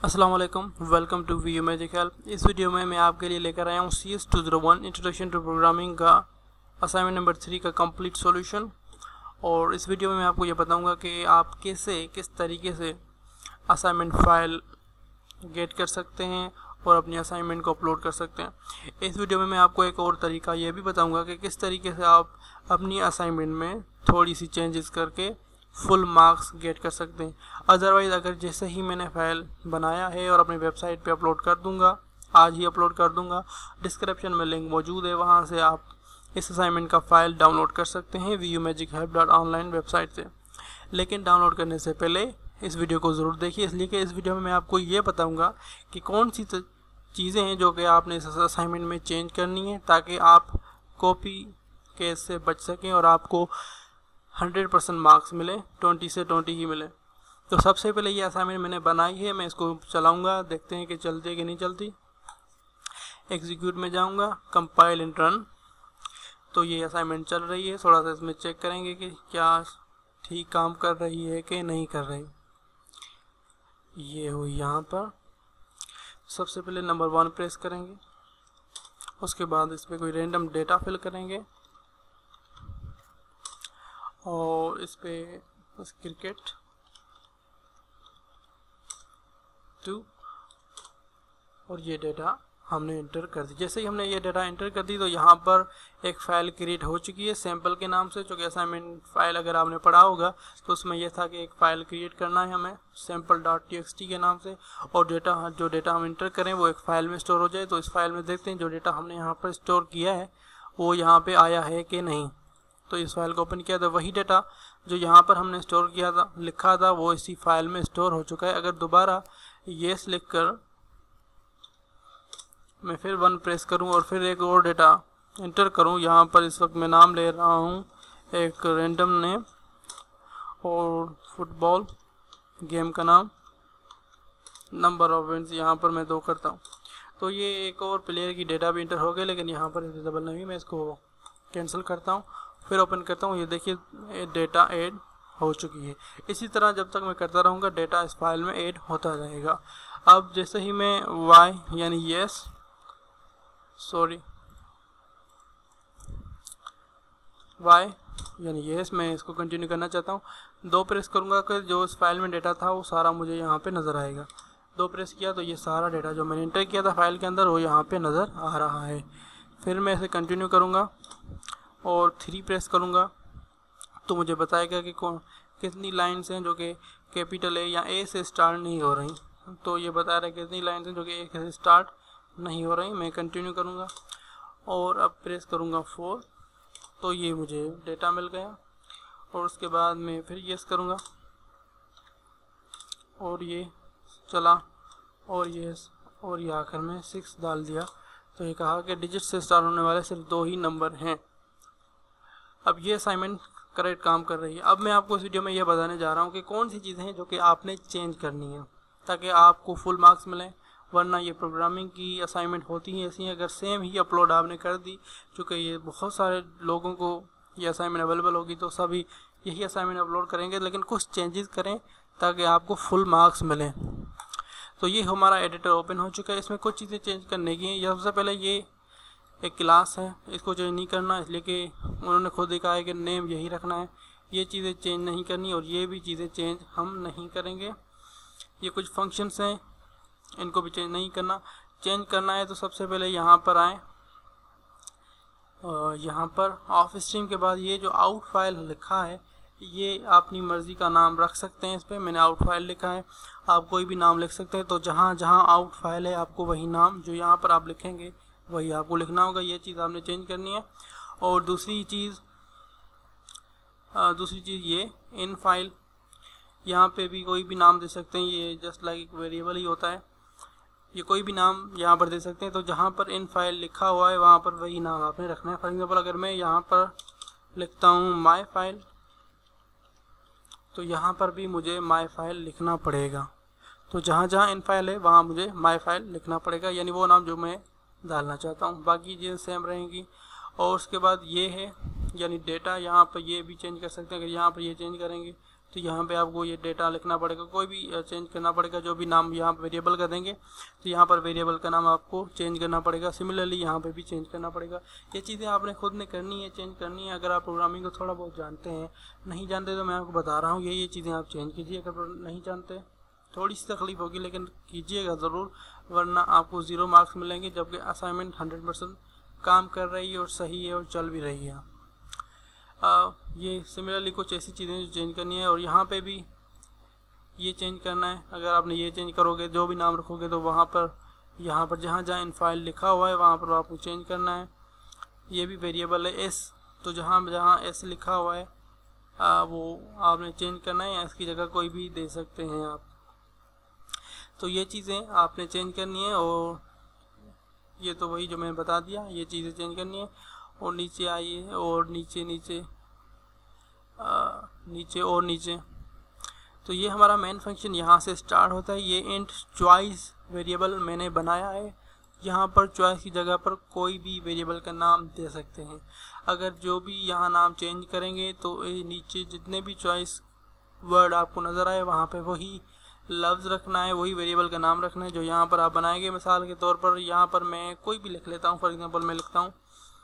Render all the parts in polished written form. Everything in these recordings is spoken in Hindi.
अस्सलाम वालेकुम, welcome to V magic help. इस वीडियो में मैं आपके लिए लेकर आया हूँ CS 201 इंट्रोडक्शन टू प्रोग्रामिंग का असाइनमेंट नंबर 3 का कंप्लीट सॉल्यूशन। और इस वीडियो में मैं आपको ये बताऊंगा कि आप किस तरीके से असाइनमेंट फाइल गेट कर सकते हैं और अपनी असाइनमेंट को अपलोड कर सकते हैं। इस वीडियो में मैं आपको एक और तरीका ये भी बताऊँगा कि किस तरीके से आप अपनी असाइनमेंट में थोड़ी सी चेंजेस करके फुल मार्क्स गेट कर सकते हैं। अदरवाइज़ अगर जैसे ही मैंने फाइल बनाया है और अपनी वेबसाइट पे अपलोड कर दूंगा, आज ही अपलोड कर दूंगा, डिस्क्रिप्शन में लिंक मौजूद है, वहां से आप इस असाइनमेंट का फाइल डाउनलोड कर सकते हैं vumagickhelp.online वेबसाइट से। लेकिन डाउनलोड करने से पहले इस वीडियो को ज़रूर देखिए, इसलिए कि इस वीडियो में मैं आपको ये बताऊँगा कि कौन सी चीज़ें हैं जो कि आपने इस असाइनमेंट में चेंज करनी है ताकि आप कॉपी केस से बच सकें और आपको 100% मार्क्स मिले, 20 से 20 ही मिले। तो सबसे पहले ये असाइनमेंट मैंने बनाई है, मैं इसको चलाऊंगा, देखते हैं कि चलती है कि नहीं चलती। एग्जीक्यूट में जाऊंगा, कंपाइल एंड रन। तो ये असाइनमेंट चल रही है, थोड़ा सा इसमें चेक करेंगे कि क्या ठीक काम कर रही है कि नहीं कर रही। ये हुई यहाँ पर। सबसे पहले नंबर 1 प्रेस करेंगे, उसके बाद इस पर कोई रैंडम डेटा फिल करेंगे और इस पे क्रिकेट 2 और ये डेटा हमने इंटर कर दी। जैसे ही हमने ये डेटा इंटर कर दी तो यहाँ पर एक फ़ाइल क्रिएट हो चुकी है सैम्पल के नाम से, जो कि असाइनमेंट फाइल अगर आपने पढ़ा होगा तो उसमें यह था कि एक फ़ाइल क्रिएट करना है हमें sample.txt के नाम से, और जो डेटा हम इंटर करें वो एक फ़ाइल में स्टोर हो जाए। तो इस फाइल में देखते हैं जो डेटा हमने यहाँ पर स्टोर किया है वो यहाँ पर आया है कि नहीं। तो इस फाइल को ओपन किया तो वही डेटा जो यहाँ पर हमने स्टोर किया था, लिखा था, वो इसी फाइल में स्टोर हो चुका है। अगर दोबारा येस लिखकर मैं फिर 1 प्रेस करूँ और फिर एक और डेटा इंटर करूँ, यहाँ पर इस वक्त मैं नाम ले रहा हूँ एक रैंडम नेम और फुटबॉल गेम का नाम, नंबर ऑफ इवेंट्स यहाँ पर मैं 2 करता हूँ। तो ये एक और प्लेयर की डेटा भी इंटर हो गई, लेकिन यहाँ पर विजिबल नहीं हुई। मैं इसको कैंसिल करता हूँ, फिर ओपन करता हूँ। ये देखिए डेटा ऐड हो चुकी है। इसी तरह जब तक मैं करता रहूँगा डेटा इस फाइल में ऐड होता रहेगा। अब जैसे ही मैं y यानी येस मैं इसको कंटिन्यू करना चाहता हूँ, 2 प्रेस करूँगा कि जो इस फाइल में डेटा था वो सारा मुझे यहाँ पे नज़र आएगा। 2 प्रेस किया तो ये सारा डेटा जो मैंने इंटर किया था फाइल के अंदर वो यहाँ पे नज़र आ रहा है। फिर मैं इसे कंटिन्यू करूँगा और 3 प्रेस करूँगा तो मुझे बताएगा कि कितनी लाइन्स हैं जो कि कैपिटल ए या ए से स्टार्ट नहीं हो रही। तो ये बता रहा है कितनी लाइन्स हैं जो कि ए से स्टार्ट नहीं हो रही। मैं कंटिन्यू करूँगा और अब प्रेस करूँगा 4, तो ये मुझे डेटा मिल गया। और उसके बाद मैं फिर येस करूँगा और ये चला और येस, और ये आखिर में 6 डाल दिया। तो ये कहा कि डिजिट से स्टार्ट होने वाले सिर्फ 2 ही नंबर हैं। अब ये असाइनमेंट करेक्ट काम कर रही है। अब मैं आपको इस वीडियो में यह बताने जा रहा हूँ कि कौन सी चीज़ें हैं जो कि आपने चेंज करनी है ताकि आपको फुल मार्क्स मिलें। वरना ये प्रोग्रामिंग की असाइनमेंट होती हैं ऐसी, अगर सेम ही अपलोड आपने कर दी, चूँकि ये बहुत सारे लोगों को ये असाइनमेंट अवेलेबल होगी तो सभी यही असाइनमेंट अपलोड करेंगे, लेकिन कुछ चेंजेस करें ताकि आपको फुल मार्क्स मिलें। तो ये हमारा एडिटर ओपन हो चुका है, इसमें कुछ चीज़ें चेंज करने की हैं। सबसे पहले ये एक क्लास है, इसको चेंज नहीं करना, इसलिए कि उन्होंने खुद ही कहा है कि नेम यही रखना है। ये चीज़ें चेंज नहीं करनी और ये भी चीज़ें चेंज हम नहीं करेंगे। ये कुछ फंक्शंस हैं, इनको भी चेंज नहीं करना। चेंज करना है तो सबसे पहले यहाँ पर आएँ, यहाँ पर ऑफ स्ट्रीम के बाद ये जो आउट फाइल लिखा है ये अपनी मर्ज़ी का नाम रख सकते हैं। इस पर मैंने आउट फाइल लिखा है, आप कोई भी नाम लिख सकते हैं। तो जहाँ जहाँ आउट फाइल है आपको वही नाम जो यहाँ पर आप लिखेंगे वही आपको लिखना होगा। ये चीज़ आपने चेंज करनी है। और दूसरी चीज़ ये इन फाइल, यहाँ पे भी कोई भी नाम दे सकते हैं, ये जस्ट लाइक वेरिएबल ही होता है। ये कोई भी नाम यहाँ पर दे सकते हैं। तो जहाँ पर इन फाइल लिखा हुआ है वहाँ पर वही नाम आपने रखना है। फॉर एग्जाम्पल अगर मैं यहाँ पर लिखता हूँ माई फाइल, तो यहाँ पर भी मुझे माई फाइल लिखना पड़ेगा। तो जहाँ जहाँ इन फाइल है वहाँ मुझे माई फाइल लिखना पड़ेगा, यानी वो नाम जो मैं डालना चाहता हूँ। बाकी चीज़ें सेम रहेंगी। और उसके बाद ये है यानी डेटा, यहाँ पर ये भी चेंज कर सकते हैं। अगर यहाँ पर ये चेंज करेंगे तो यहाँ पे आपको ये डेटा लिखना पड़ेगा, कोई भी चेंज करना पड़ेगा। जो भी नाम यहाँ वेरिएबल का देंगे तो यहाँ पर वेरिएबल का नाम आपको चेंज करना पड़ेगा। सिमिलरली यहाँ पे भी चेंज करना पड़ेगा। ये चीज़ें आपने खुद ने करनी है, चेंज करनी है। अगर आप प्रोग्रामिंग को थोड़ा बहुत जानते हैं, नहीं जानते तो मैं आपको बता रहा हूँ ये चीज़ें आप चेंज कीजिए। अगर नहीं जानते थोड़ी सी तकलीफ होगी, लेकिन कीजिएगा ज़रूर, वरना आपको 0 मार्क्स मिलेंगे। जबकि असाइनमेंट 100% काम कर रही है और सही है और चल भी रही है। ये सिमिलरली कुछ ऐसी चीज़ें जो चेंज करनी है। और यहाँ पे भी ये चेंज करना है। अगर आपने ये चेंज करोगे, जो भी नाम रखोगे, तो वहाँ पर यहाँ पर जहाँ जहाँ इन फाइल लिखा हुआ है वहाँ पर आपको चेंज करना है। ये भी वेरिएबल है एस, तो जहाँ जहाँ एस लिखा हुआ है वो आपने चेंज करना है। एस की जगह कोई भी दे सकते हैं आप। तो ये चीज़ें आपने चेंज करनी है। और ये तो वही जो मैंने बता दिया, ये चीज़ें चेंज करनी है। और नीचे आइए और नीचे और नीचे। तो ये हमारा मेन फंक्शन यहाँ से स्टार्ट होता है। ये इंट चॉइस वेरिएबल मैंने बनाया है। यहाँ पर चॉइस की जगह पर कोई भी वेरिएबल का नाम दे सकते हैं। अगर जो भी यहाँ नाम चेंज करेंगे तो नीचे जितने भी चॉइस वर्ड आपको नज़र आए वहाँ पे वही लफ्ज़ रखना है, वही वेरिएबल का नाम रखना है जो यहाँ पर आप बनाएंगे। मिसाल के तौर पर यहाँ पर मैं कोई भी लिख लेता हूँ। फॉर एग्जांपल मैं लिखता हूँ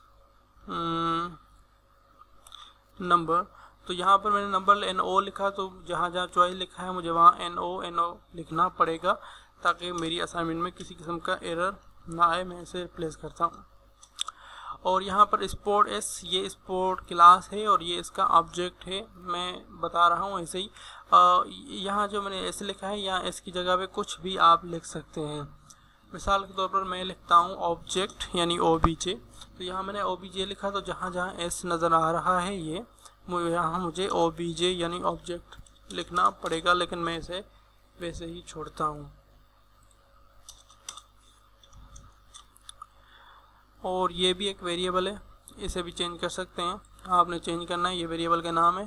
नंबर। तो यहाँ पर मैंने नंबर NO लिखा, तो जहाँ जहाँ चॉइस लिखा है मुझे वहाँ NO लिखना पड़ेगा, ताकि मेरी असाइनमेंट में किसी किस्म का एरर ना आए। मैं इसे रिप्लेस करता हूँ। और यहाँ पर स्पोर्ट एस, ये स्पोर्ट क्लास है और ये इसका ऑब्जेक्ट है। मैं बता रहा हूँ ऐसे ही। यहाँ जो मैंने एस लिखा है, यहाँ एस की जगह पे कुछ भी आप लिख सकते हैं। मिसाल के तौर पर मैं लिखता हूँ ऑब्जेक्ट यानी OBJ। तो यहाँ मैंने OBJ लिखा, तो जहाँ जहाँ एस नज़र आ रहा है ये यहाँ मुझे OBJ यानी ऑब्जेक्ट लिखना पड़ेगा, लेकिन मैं इसे वैसे ही छोड़ता हूँ। और ये भी एक वेरिएबल है, इसे भी चेंज कर सकते हैं। आपने चेंज करना है, ये वेरिएबल का नाम है।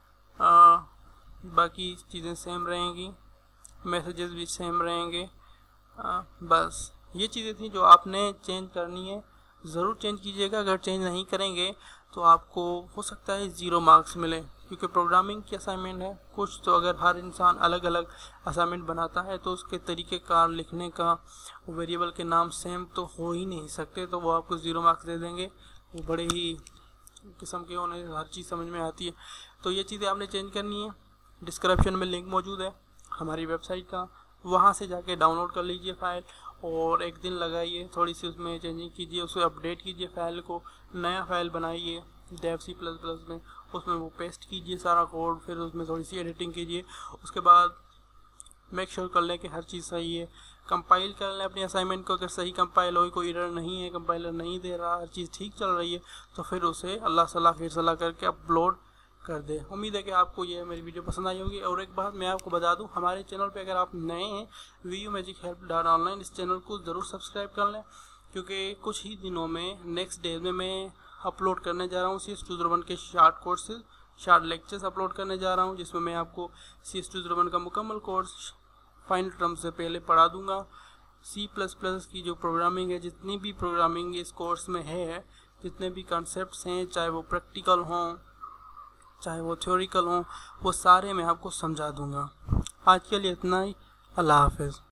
बाकी चीज़ें सेम रहेंगी, मैसेजेस भी सेम रहेंगे। बस ये चीज़ें थी जो आपने चेंज करनी है। ज़रूर चेंज कीजिएगा। अगर चेंज नहीं करेंगे तो आपको हो सकता है 0 मार्क्स मिले, क्योंकि प्रोग्रामिंग की असाइनमेंट है। कुछ तो अगर हर इंसान अलग अलग असाइनमेंट बनाता है तो उसके तरीक़ेकार लिखने का, वेरिएबल के नाम सेम तो हो ही नहीं सकते, तो वो आपको 0 मार्क्स दे देंगे। वो बड़े ही किस्म के उन्हें हर चीज़ समझ में आती है। तो ये चीज़ें आपने चेंज करनी है। डिस्क्रिप्शन में लिंक मौजूद है हमारी वेबसाइट का, वहाँ से जाके डाउनलोड कर लीजिए फ़ाइल और एक दिन लगाइए, थोड़ी सी उसमें चेंजिंग कीजिए, उसे अपडेट कीजिए, फ़ाइल को नया फ़ाइल बनाइए डेव C++ में, उसमें वो पेस्ट कीजिए सारा कोड, फिर उसमें थोड़ी सी एडिटिंग कीजिए। उसके बाद मेक श्योर कर लें कि हर चीज़ सही है। कंपाइल कर लें अपनी असाइनमेंट को। अगर सही कंपाइल हो, कोई एरर नहीं है, कंपाइलर नहीं दे रहा, हर चीज़ ठीक चल रही है, तो फिर उसे अल्लाह सलाह फिर सलाह करके अपलोड कर दे। उम्मीद है कि आपको ये मेरी वीडियो पसंद आई होगी। और एक बात मैं आपको बता दूं, हमारे चैनल पे अगर आप नए हैं VUMagicHelp.online, इस चैनल को ज़रूर सब्सक्राइब कर लें, क्योंकि कुछ ही दिनों में नेक्स्ट डे में मैं अपलोड करने जा रहा हूँ CS201 के शार्ट लेक्चर्स अपलोड करने जा रहा हूँ, जिसमें मैं आपको CS201 का मुकम्मल कोर्स फाइनल टर्म से पहले पढ़ा दूँगा। C++ की जो प्रोग्रामिंग है, जितनी भी प्रोग्रामिंग इस कोर्स में है, जितने भी कॉन्सेप्ट्स हैं, चाहे वो प्रैक्टिकल हों चाहे वो थ्योरिकल हों, वो सारे मैं आपको समझा दूँगा। आज के लिए इतना ही। अल्लाह हाफ़िज़।